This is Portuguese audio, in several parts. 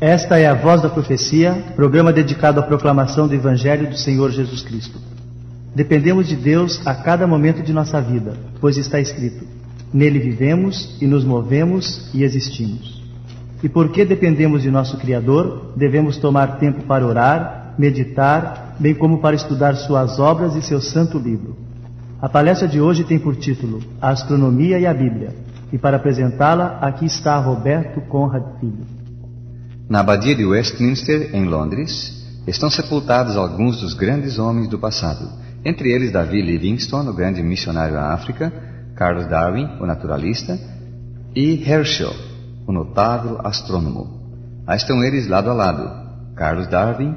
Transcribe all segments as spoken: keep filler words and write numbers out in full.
Esta é a Voz da Profecia, programa dedicado à proclamação do Evangelho do Senhor Jesus Cristo. Dependemos de Deus a cada momento de nossa vida, pois está escrito: nele vivemos e nos movemos e existimos. E porque dependemos de nosso Criador, devemos tomar tempo para orar, meditar, bem como para estudar suas obras e seu santo livro. A palestra de hoje tem por título A Astronomia e a Bíblia, e para apresentá-la, aqui está Roberto Conrad Filho. Na abadia de Westminster, em Londres, estão sepultados alguns dos grandes homens do passado, entre eles Davi Livingstone, o grande missionário à África, Charles Darwin, o naturalista, e Herschel, o notável astrônomo. Aí estão eles lado a lado, Charles Darwin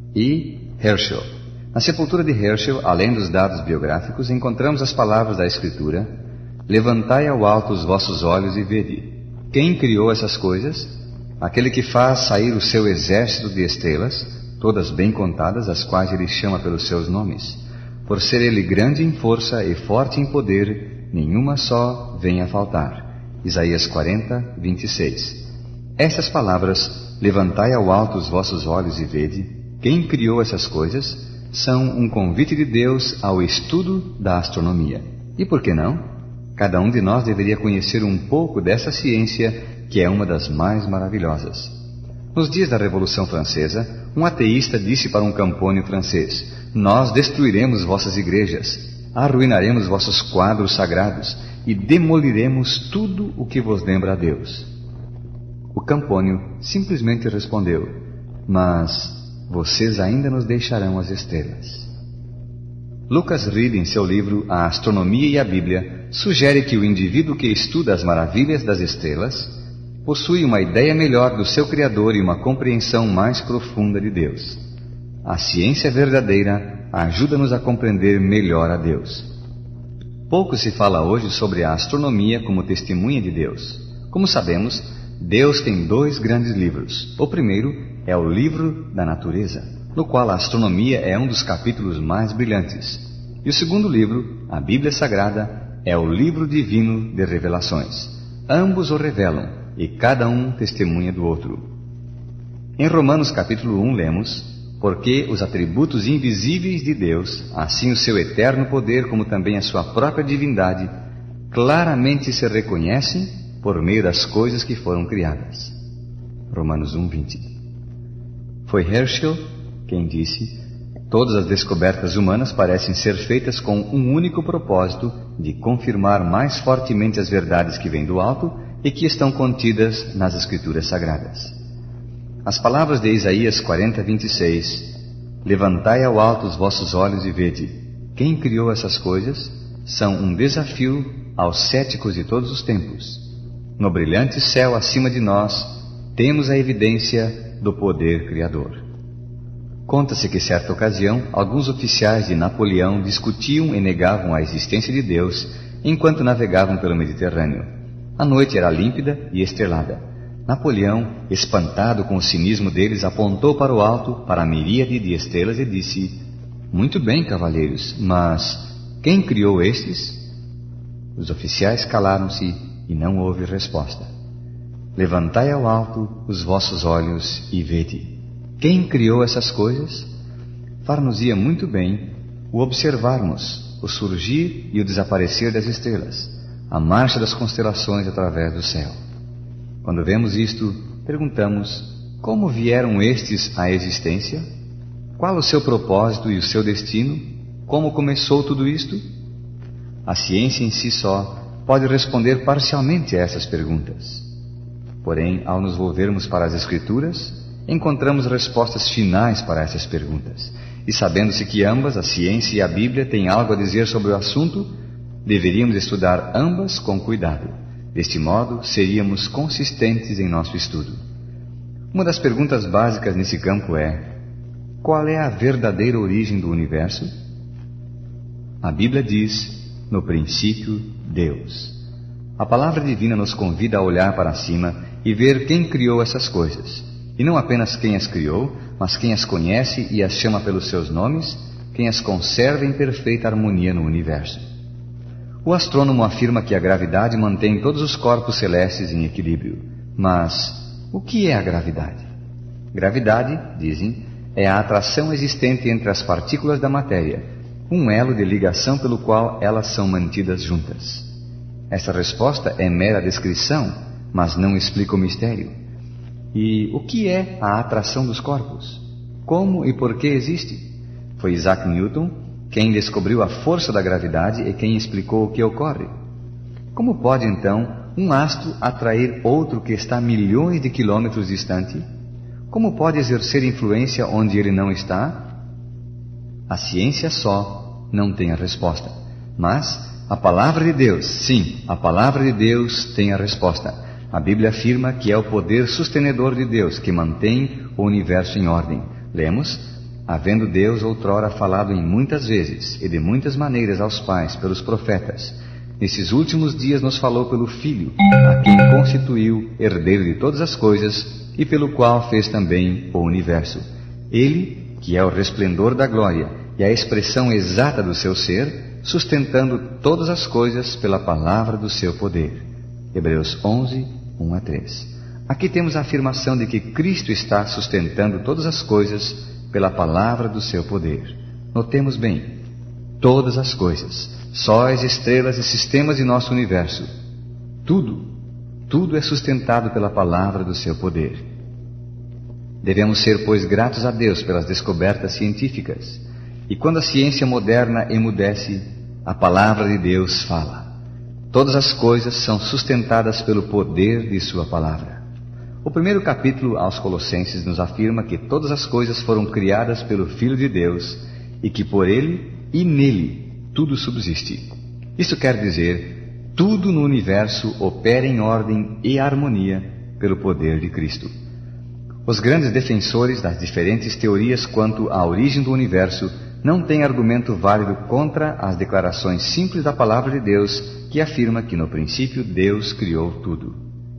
e Herschel. Na sepultura de Herschel, além dos dados biográficos, encontramos as palavras da Escritura: levantai ao alto os vossos olhos e vede. Quem criou essas coisas? Aquele que faz sair o seu exército de estrelas, todas bem contadas, as quais ele chama pelos seus nomes. Por ser ele grande em força e forte em poder, nenhuma só vem a faltar. Isaías quarenta, vinte e seis. Estas palavras, levantai ao alto os vossos olhos e vede, quem criou essas coisas, são um convite de Deus ao estudo da astronomia. E por que não? Cada um de nós deveria conhecer um pouco dessa ciência, que é uma das mais maravilhosas. Nos dias da Revolução Francesa, um ateísta disse para um campônio francês: nós destruiremos vossas igrejas, arruinaremos vossos quadros sagrados e demoliremos tudo o que vos lembra a Deus. O campônio simplesmente respondeu: mas vocês ainda nos deixarão as estrelas. Lucas Reed, em seu livro A Astronomia e a Bíblia, sugere que o indivíduo que estuda as maravilhas das estrelas possui uma ideia melhor do seu Criador e uma compreensão mais profunda de Deus. A ciência verdadeira ajuda-nos a compreender melhor a Deus. Pouco se fala hoje sobre a astronomia como testemunha de Deus. Como sabemos, Deus tem dois grandes livros. O primeiro é o livro da natureza, no qual a astronomia é um dos capítulos mais brilhantes. E o segundo livro, a Bíblia Sagrada, é o livro divino de revelações. Ambos o revelam, e cada um testemunha do outro. Em Romanos capítulo um lemos: porque os atributos invisíveis de Deus, assim o seu eterno poder como também a sua própria divindade, claramente se reconhecem por meio das coisas que foram criadas. Romanos um, vinte. Foi Herschel quem disse: todas as descobertas humanas parecem ser feitas com um único propósito de confirmar mais fortemente as verdades que vêm do alto e que estão contidas nas Escrituras Sagradas. As palavras de Isaías quarenta, vinte e seis: levantai ao alto os vossos olhos e vede, quem criou essas coisas, são um desafio aos céticos de todos os tempos. No brilhante céu acima de nós, temos a evidência do poder criador. Conta-se que, certa ocasião, alguns oficiais de Napoleão discutiam e negavam a existência de Deus enquanto navegavam pelo Mediterrâneo. A noite era límpida e estrelada. Napoleão, espantado com o cinismo deles, apontou para o alto, para a miríade de estrelas e disse: muito bem, cavalheiros, mas quem criou estes? Os oficiais calaram-se e não houve resposta. Levantai ao alto os vossos olhos e vede. Quem criou essas coisas? Far-nos-ia muito bem o observarmos o surgir e o desaparecer das estrelas, a marcha das constelações através do céu. Quando vemos isto, perguntamos: como vieram estes à existência? Qual o seu propósito e o seu destino? Como começou tudo isto? A ciência em si só pode responder parcialmente a essas perguntas. Porém, ao nos volvermos para as Escrituras, encontramos respostas finais para essas perguntas. E sabendo-se que ambas, a ciência e a Bíblia, têm algo a dizer sobre o assunto, deveríamos estudar ambas com cuidado. Deste modo, seríamos consistentes em nosso estudo. Uma das perguntas básicas nesse campo é: qual é a verdadeira origem do universo? A Bíblia diz: no princípio, Deus. A palavra divina nos convida a olhar para cima e ver quem criou essas coisas. E não apenas quem as criou, mas quem as conhece e as chama pelos seus nomes, quem as conserva em perfeita harmonia no universo. O astrônomo afirma que a gravidade mantém todos os corpos celestes em equilíbrio. Mas o que é a gravidade? Gravidade, dizem, é a atração existente entre as partículas da matéria, um elo de ligação pelo qual elas são mantidas juntas. Essa resposta é mera descrição, mas não explica o mistério. E o que é a atração dos corpos? Como e por que existe? Foi Isaac Newton quem descobriu a força da gravidade e quem explicou o que ocorre. Como pode, então, um astro atrair outro que está milhões de quilômetros distante? Como pode exercer influência onde ele não está? A ciência só não tem a resposta. Mas a palavra de Deus, sim, a palavra de Deus tem a resposta. A Bíblia afirma que é o poder sustenedor de Deus que mantém o universo em ordem. Lemos: havendo Deus outrora falado em muitas vezes e de muitas maneiras aos pais pelos profetas, nesses últimos dias nos falou pelo Filho, a quem constituiu herdeiro de todas as coisas e pelo qual fez também o universo. Ele, que é o resplendor da glória e a expressão exata do seu ser, sustentando todas as coisas pela palavra do seu poder. Hebreus onze, um a três. Aqui temos a afirmação de que Cristo está sustentando todas as coisas pela palavra do seu poder. Notemos bem, todas as coisas, sóis, estrelas e sistemas de nosso universo, tudo, tudo é sustentado pela palavra do seu poder. Devemos ser, pois, gratos a Deus pelas descobertas científicas. E quando a ciência moderna emudece, a palavra de Deus fala. Todas as coisas são sustentadas pelo poder de sua palavra. O primeiro capítulo aos Colossenses nos afirma que todas as coisas foram criadas pelo Filho de Deus e que por ele e nele tudo subsiste. Isso quer dizer, tudo no universo opera em ordem e harmonia pelo poder de Cristo. Os grandes defensores das diferentes teorias quanto à origem do universo não têm argumento válido contra as declarações simples da palavra de Deus, que afirma que no princípio Deus criou tudo.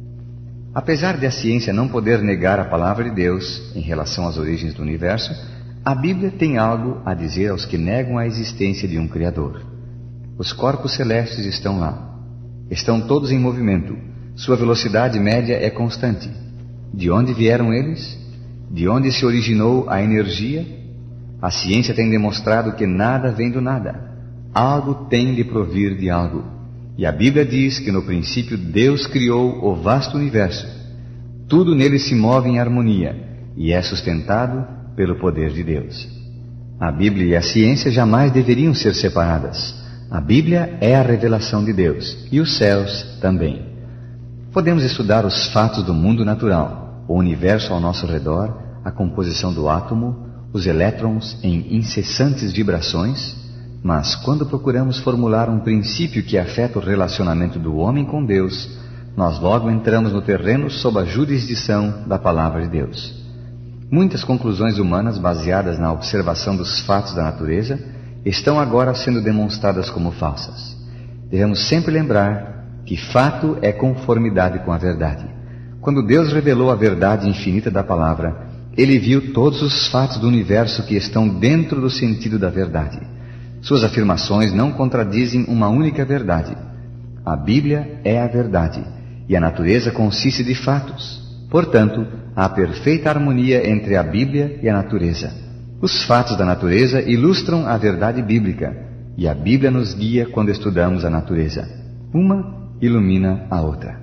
Apesar de a ciência não poder negar a palavra de Deus em relação às origens do universo, a Bíblia tem algo a dizer aos que negam a existência de um Criador. Os corpos celestes estão lá. Estão todos em movimento. Sua velocidade média é constante. De onde vieram eles? De onde se originou a energia? A ciência tem demonstrado que nada vem do nada. Algo tem de provir de algo. E a Bíblia diz que no princípio Deus criou o vasto universo. Tudo nele se move em harmonia e é sustentado pelo poder de Deus. A Bíblia e a ciência jamais deveriam ser separadas. A Bíblia é a revelação de Deus e os céus também. Podemos estudar os fatos do mundo natural, o universo ao nosso redor, a composição do átomo, os elétrons em incessantes vibrações, mas quando procuramos formular um princípio que afeta o relacionamento do homem com Deus, nós logo entramos no terreno sob a jurisdição da palavra de Deus. Muitas conclusões humanas baseadas na observação dos fatos da natureza estão agora sendo demonstradas como falsas. Devemos sempre lembrar que fato é conformidade com a verdade. Quando Deus revelou a verdade infinita da palavra, Ele viu todos os fatos do universo que estão dentro do sentido da verdade. Suas afirmações não contradizem uma única verdade. A Bíblia é a verdade, e a natureza consiste de fatos. Portanto, há perfeita harmonia entre a Bíblia e a natureza. Os fatos da natureza ilustram a verdade bíblica, e a Bíblia nos guia quando estudamos a natureza. Uma ilumina a outra.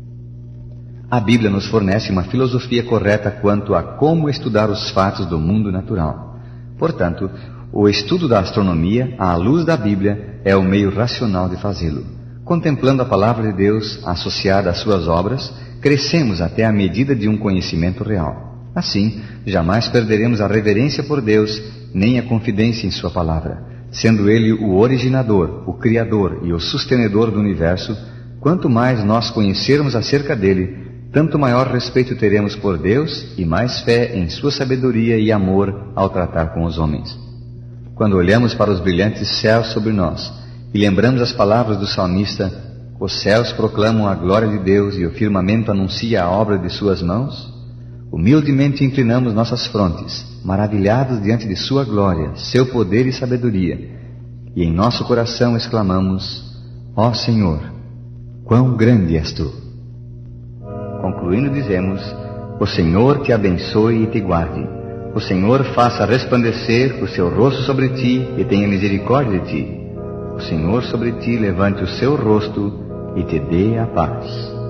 A Bíblia nos fornece uma filosofia correta quanto a como estudar os fatos do mundo natural. Portanto, o estudo da astronomia, à luz da Bíblia, é o meio racional de fazê-lo. Contemplando a palavra de Deus associada às suas obras, crescemos até a medida de um conhecimento real. Assim, jamais perderemos a reverência por Deus, nem a confidência em sua palavra. Sendo Ele o originador, o criador e o sustenedor do universo, quanto mais nós conhecermos acerca dele, tanto maior respeito teremos por Deus e mais fé em sua sabedoria e amor ao tratar com os homens. Quando olhamos para os brilhantes céus sobre nós e lembramos as palavras do salmista, os céus proclamam a glória de Deus e o firmamento anuncia a obra de suas mãos, humildemente inclinamos nossas frontes, maravilhados diante de sua glória, seu poder e sabedoria, e em nosso coração exclamamos: ó Senhor, quão grande és tu! Concluindo, dizemos: O Senhor te abençoe e te guarde. O Senhor faça resplandecer o seu rosto sobre ti e tenha misericórdia de ti. O Senhor sobre ti levante o seu rosto e te dê a paz.